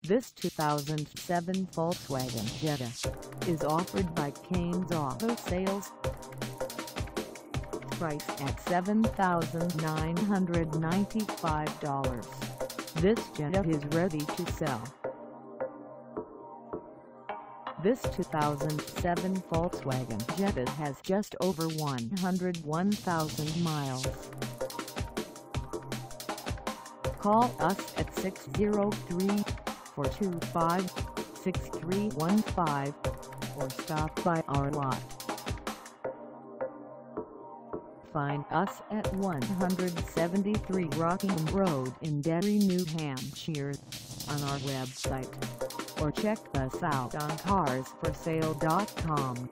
This 2007 Volkswagen Jetta is offered by Kane's Auto Sales. Price at $7,995. This Jetta is ready to sell. This 2007 Volkswagen Jetta has just over 101,000 miles. Call us at 603-425-6315 or stop by our lot. Find us at 173 Rockingham Road in Derry, New Hampshire, on our website, or check us out on carsforsale.com.